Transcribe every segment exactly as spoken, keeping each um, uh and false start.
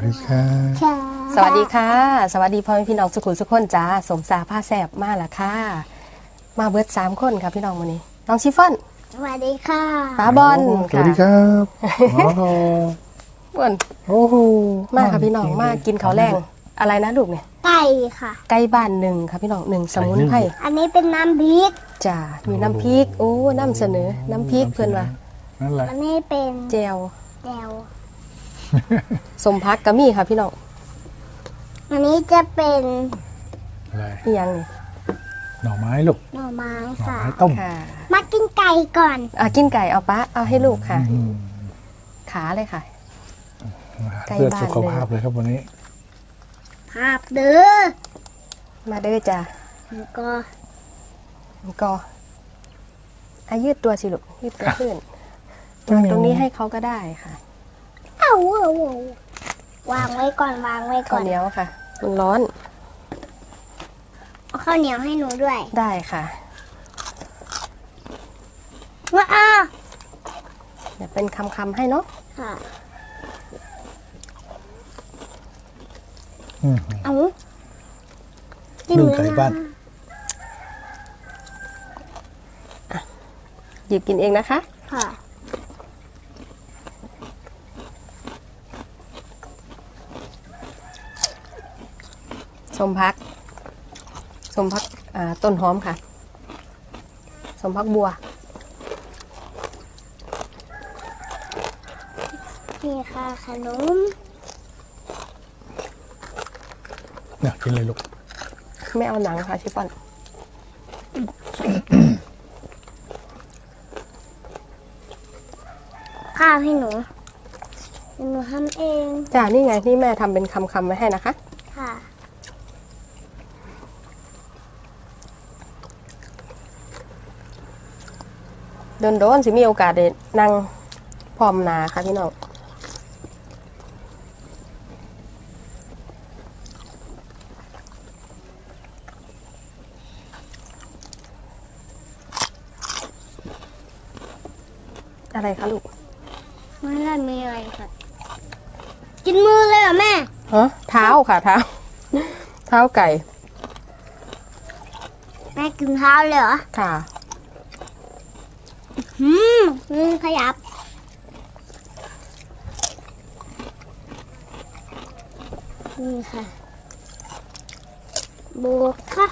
วัสดีค่ะสวัสดีค่ะสวัสดีพ่อแม่พี่น้องสุขุมสุขคนจ้าสมสาผ้าแสบมาละค่ะมาเบิดสามคนค่ะพี่น้องวันนี้น้องชิฟฟ่อนสวัสดีค่ะป้าบอลสวัสดีครับโอ้โหบอลโอ้โหมาค่ะพี่น้องมากินข้าวแรงอะไรนะลูกเนี่ยไก่ค่ะไก่บ้านหนึ่งค่ะพี่น้องหนึ่งสมุนไพรอันนี้เป็นน้ำพริกจ้ามีน้ำพริกโอ้น้ำเสนอน้ำพริกเพื่อนว่านั่นแหละอันนี้เป็นแจวแจวสมพักกะมี่ค่ะพี่น้องอันนี้จะเป็นอะไรนี่ยังนี่หน่อไม้ลูกหน่อไม้หน่อค่ะไม้ต้มมากินไก่ก่อนอ่ะกินไก่เอาปะเอาให้ลูกค่ะขาเลยค่ะเพื่อสุขภาพเลยครับวันนี้ภาพเด้อมาเด้อจ้าแล้วก็ก็อายืดตัวสิลูกยืดตัวขึ้นตรงนี้ให้เขาก็ได้ค่ะเอาวางไว้ก่อนวางไว้ก่อนข้าวเหนียวค่ะมันร้อนเอาข้าวเหนียวให้หนูด้วยได้ค่ะว้าเดี๋ยวเป็นคำๆให้เนาะค่ะเอานึ่งไก่บ้านหยิบกินเองนะคะค่ะสมพักสมพักต้นหอมค่ะสมพักบัวนี่ค่ะขนมเนี่ยกินเลยลูกไม่เอาหนังค่ะชิฟฟ่อนข้าวให้หนูหนูทำเองจ้านี่ไงนี่แม่ทำเป็นคำๆไว้ให้นะคะค่ะโดนๆสิมีโอกาสได้นั่งพร้อมหน้าค่ะพี่น้องอะไรคะลูกไม่ได้มีอะไรค่ะกินมือเลยเหรอแม่ฮะเท้าค่ะเท้าเท้าไก่แม่กินเท้าเลยเหรอค่ะอืมมือขยับนี่ค่ะบวกค่ะ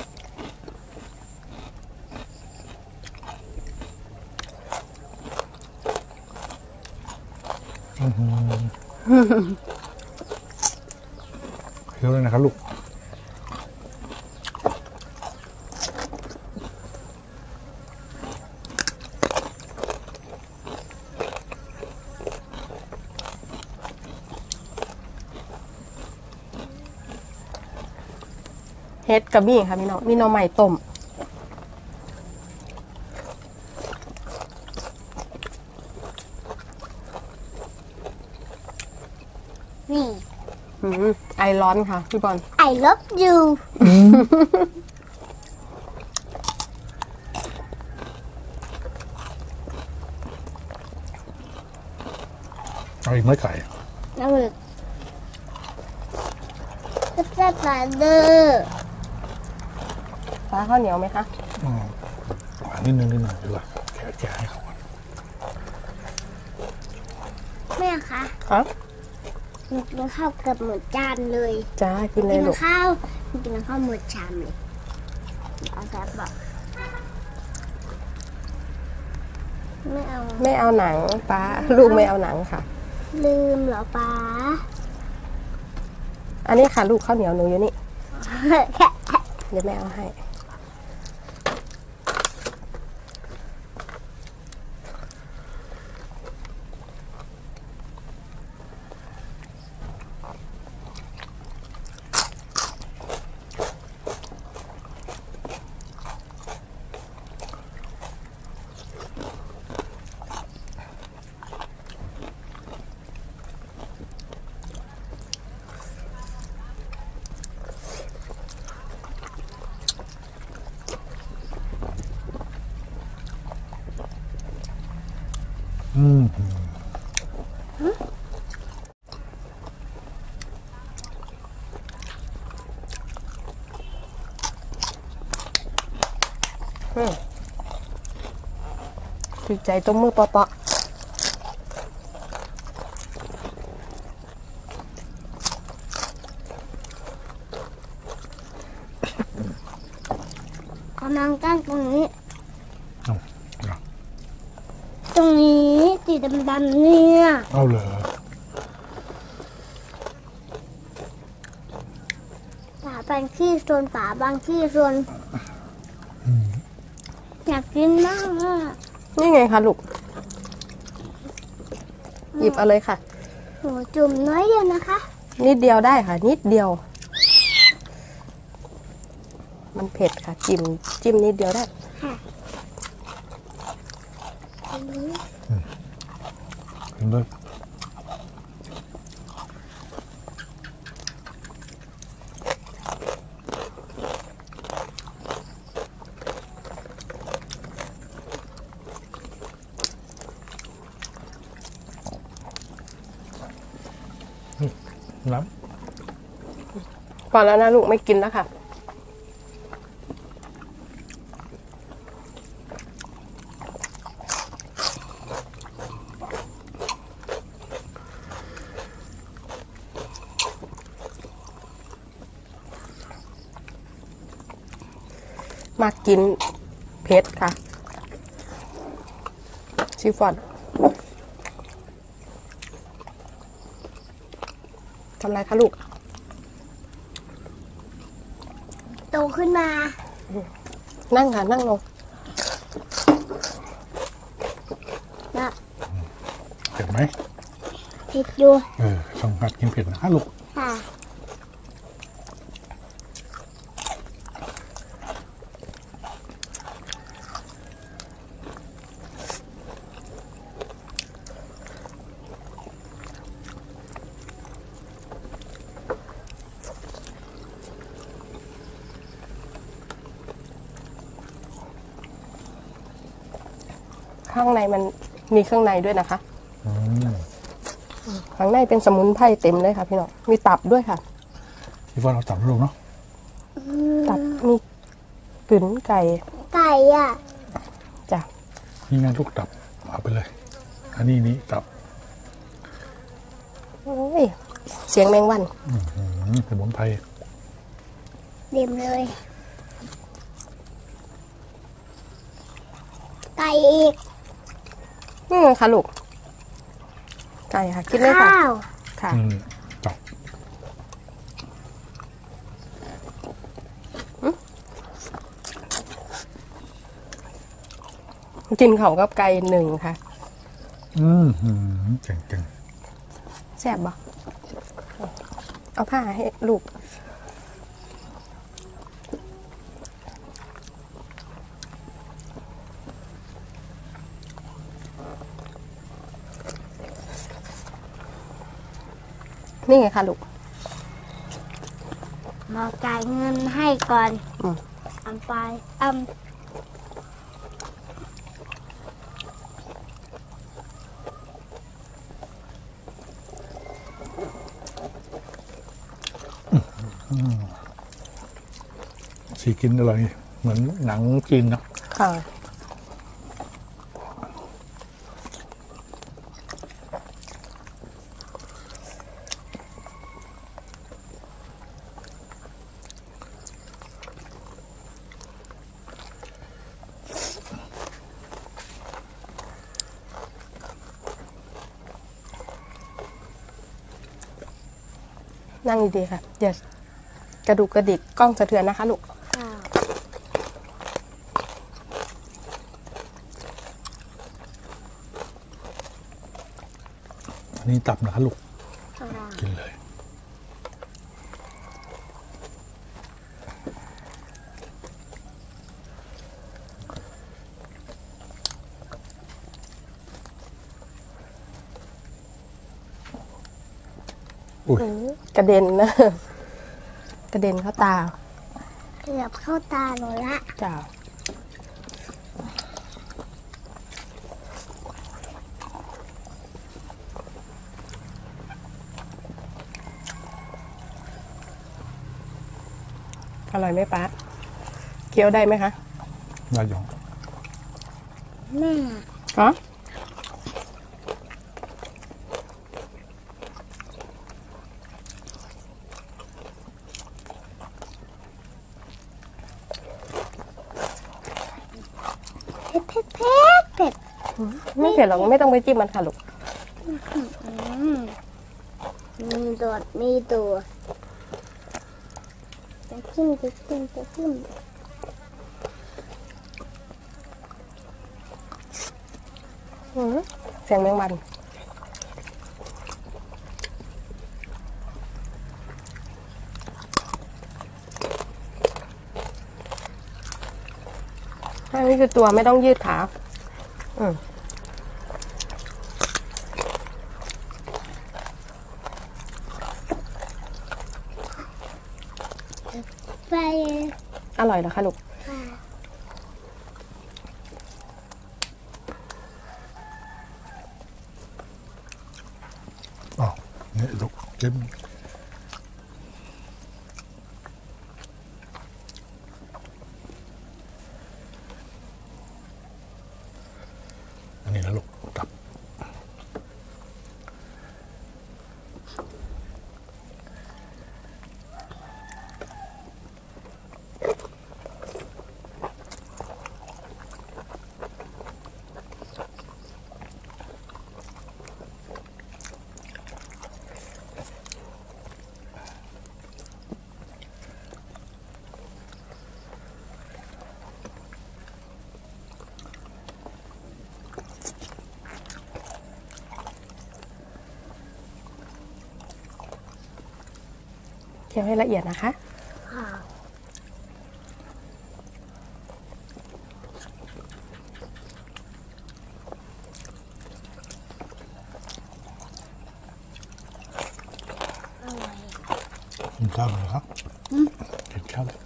เยอะเลยนะครับลูกเฮ็ดกับมี่ค่ะพี่น้องมีหน่อไม้ต้มนี่อืมไอร้อนค่ะพี่บอล I love you เอาอีกไหมไก่น้ำหมึกก็จะตัดเด้อฟ้าข้าวเหนียวไหมคะอืมอันนิดนึงนิดหน่อยดีกว่าแกะแกะให้เขาแม่คะครับกินข้าวเกือบหมดจานเลยจ้ากินเลยลูกกินข้าวกินข้าวหมดชามเลยเอาแซ่บบอกไม่เอาไม่เอาหนังป้าลูกไม่เอาหนังค่ะลืมเหรอป้าอันนี้ค่ะลูกข้าวเหนียวหนูอยู่นี่เดี๋ยวแม่เอาให้อืมอืมถือใจต้มมือเปาะกำลังตั้งตรงนี้เอาเอาตรงนี้สีดำๆเนี่ยเอาเลยฝาบางที่ส่วนฝาบางที่ส่วนอยากกินมากอ่ะๆนี่ไงคะลูก หยิบเอาเลยค่ะโหจุ่มน้อยเดียวนะคะนิดเดียวได้ค่ะ นิดเดียว มันเผ็ดค่ะ จิ้มจิ้มนิดเดียวได้ค่ะอันนี้กินเลย น้พอแล้วนะลูกไม่กินแล้วค่ะ มากินเผ็ดค่ะชิฟฟ่อนทำไรคะลูกโตขึ้นมานั่งค่ะ นั่งลงแบบำเผ็ดไหมผิดอยู่เออต้องหัดกินเผ็ดนะลูกค่ะข้างในมันมีเครื่องในด้วยนะคะอืมข้างในเป็นสมุนไพรเต็มเลยค่ะพี่น้อง มีตับด้วยค่ะพี่ฟอนเอาตับลูกเนาะตับมีกึ๋นไก่ไก่อ่ะจ้ะนี่ไงลูกตับเอาไปเลย อันนี้นี่ตับโอ้ย เสียงแมงวันอืมสมุนไพรเต็มเลย ไก่อีกนี่ไงคะลูก ไก่ค่ะ กินเลยค่ะข้าวค่ะอืมตับกินเขากับไก่หนึ่งค่ะอืมอืมเก่งเก่งแซ่บบ่เอาผ้าให้ลูก นี่ไงคะลูกมาจ่ายเงินให้ก่อนอืมอำไปอำสีกินอร่อยเหมือนหนังจีนนะค่ะ นั่งดีๆค่ะอย่ากระดูกกระดิกกล้องสะเทือนนะคะลูกค่ะอันนี้ตับนะคะลูกค่ะกินเลย อุ้ยกระเด็นนะ กระเด็นเข้าตาเกือบเข้าตาหนูละจ้า อร่อยไหมป้าเคี้ยวได้ไหมคะนายองแม่ฮะเผ็ดเผ็ดเผ็ดเผ็ดไม่เผ็ดหรอกไม่ต้องไปจิ้มมันค่ะลูกอืมมีโดดมีตัวจะจิ้มจะจิ้มจะจิ้มอืมเสียงแมงมันอันนี้คือตัวไม่ต้องยืดขาอืมไฟอร่อยเหรอคะลูกอ๋อนี่ลูกเก็บอันนี้นะลูกตับเคี่ยวให้ละเอียดนะคะค่ะกินข้าวเลยครับกินข้าวเลย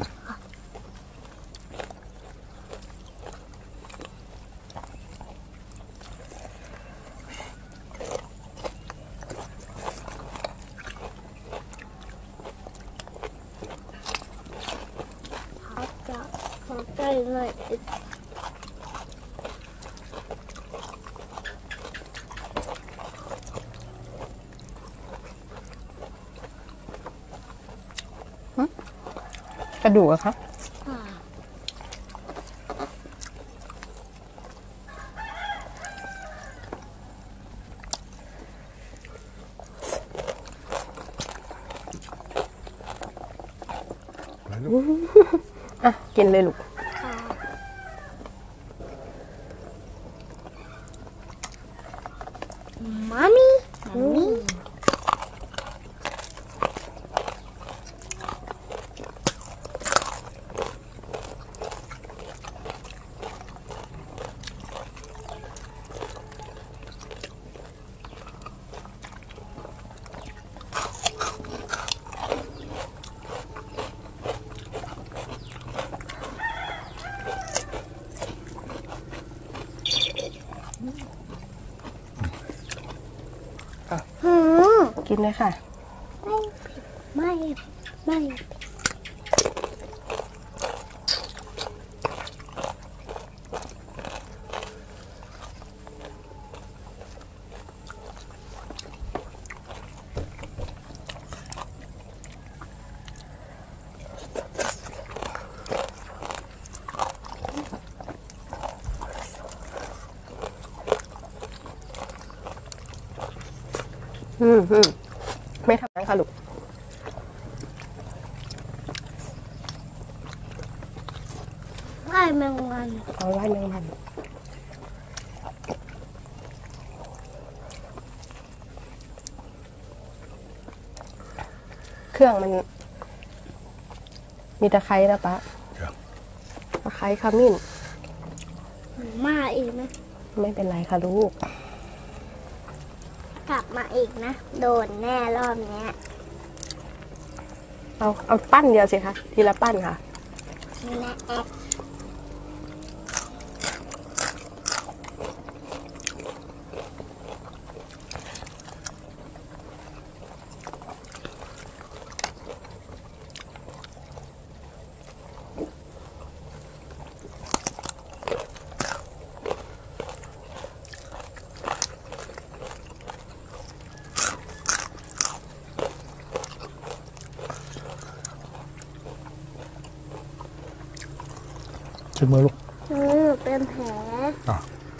เขาจะเขาใกล้เลยกระดูกอะคะค่ะไปลูกอ่ะ กินเลยลูกค่ะมามี่มามี่ หืมกินเลยค่ะไม่ไม่อืมอืมไม่ทำนั้นค่ะลูกไล่แมงวันเอาไล่แมงมันเครื่องมัน มีตะไคร้นะป๊าครับตะไคร้ขมิ้นมันมาอีกนะไม่เป็นไรค่ะลูกกลับมาอีกนะ โดนแน่รอบเนี้ยเอาเอาปั้นเดียวสิคะ ทีละปั้นค่ะนี่นะแอปชิมมือลูกอืมเป็นแผลอ่ะ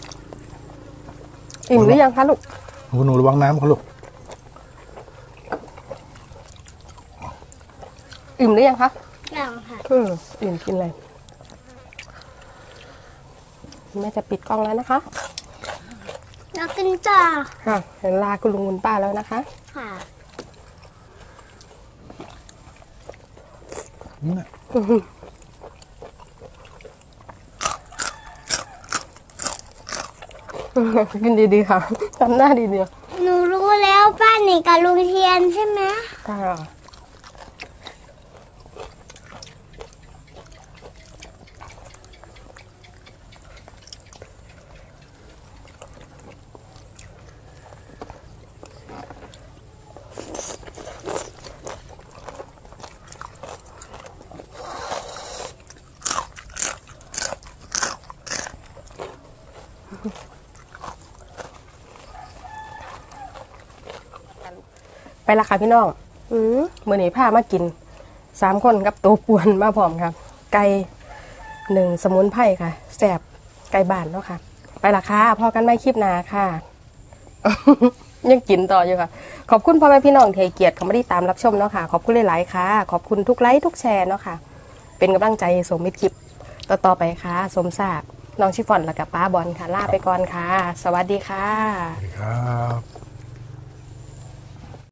อิ่มหรือยังคะลูกคุณหนูระวังน้ำเขาลูกอิ่มหรือยังคะอย่างค่ะอืมอิ่มกินเลยแม่จะปิดกล้องแล้วนะคะเรากินต่อค่ะเห็นลาคุณลุงคุณป้าแล้วนะคะค่ะเนี่ยกินดีๆค่ะทำหน้าดีหนูรู้แล้วป้าหนีกับลุงเทียนใช่ไหมๆค่ะไปละค่ะพี่น้องอืมมื่อนี้พามากินสามคนกับตัวป่วนมาพร้อมครับ ไก่หนึ่งสมุนไพรค่ะแสบไก่บ้านเนาะค่ะ ไปละค่ะพอกันไม่คลิปหนาค่ะ ยังกินต่ออยู่ค่ะ ขอบคุณพ่อแม่พี่น้องเทเกียรติเขาไม่ได้ตามรับชมเนาะค่ะ ขอบคุณหลายๆค่ะ ขอบคุณทุกไลค์ทุกแชร์เนาะค่ะ เป็นกำลังใจสมมิตรคลิปต่อๆไปค่ะ สมศักดิ์น้องชิฟอนและกับป้าบอลค่ะลาไปก่อนค่ะ สวัสดีค่ะสวัสดีครับ